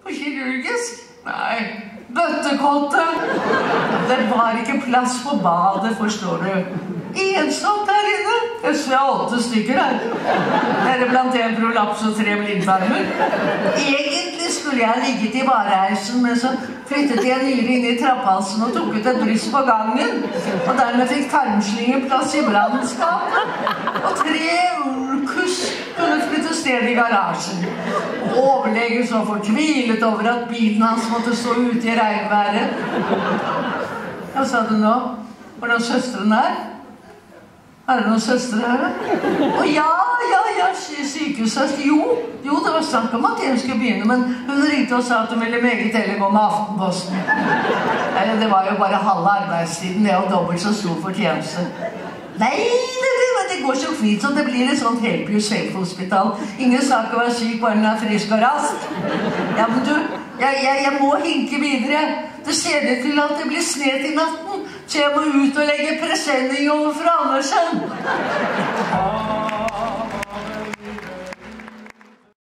Kirurgisk? Nei, bøttekotte. Det var ikke plass på badet, forstår du. Ensomt her inne. Jeg ser 8 stykker her. Dere blant en prolaps og 3 blindtarmer. Egentlig skulle jeg ligget i vareheisen, men så flyttet jeg nylig inn i trapphalsen og tok ut et bryst på gangen. Og dermed fikk tarmslingen plass i brannskapet. Og 3 ulkus kunne flytte sted i garasjen. Overlegen så fortvilet over at bilen hans måtte stå ute i regnværet. Hva sa du nå? Var det søsteren her? Er det noen søstre her da? Å ja, sykehusøster. Jo, det var snakk om at jeg skulle begynne, men hun ringte og sa at hun ville meget heller gå med Aftenposten. Det var jo bare halve arbeidstiden, det var dobbelt så stor fortjeneste. Nei, det går så fint som det blir et sånt help yourself-hospital. Ingen sak å være syk, bare den er frisk og rask. Ja, men du, jeg må hinke videre. Det ser det til at det blir sne til natten, så jeg må ut og legge presenning over fra Andersen.